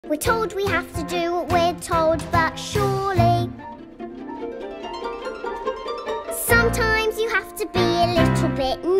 We're told we have to do what we're told, but surely sometimes you have to be a little bit